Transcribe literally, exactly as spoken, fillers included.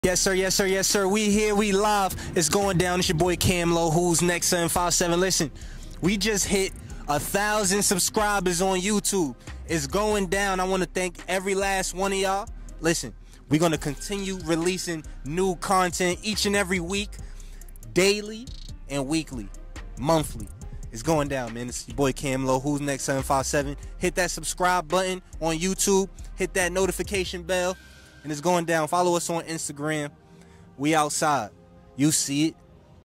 Yes, sir. Yes, sir. Yes, sir. We here. We live. It's going down. It's your boy Cam Low. Who's next? seven five seven. Listen, we just hit a thousand subscribers on YouTube. It's going down. I want to thank every last one of y'all. Listen, we're going to continue releasing new content each and every week, daily and weekly, monthly. It's going down, man. It's your boy Cam Low. Who's next? seven five seven. Hit that subscribe button on YouTube. Hit that notification bell. And it's going down. Follow us on Instagram. We outside. You see it.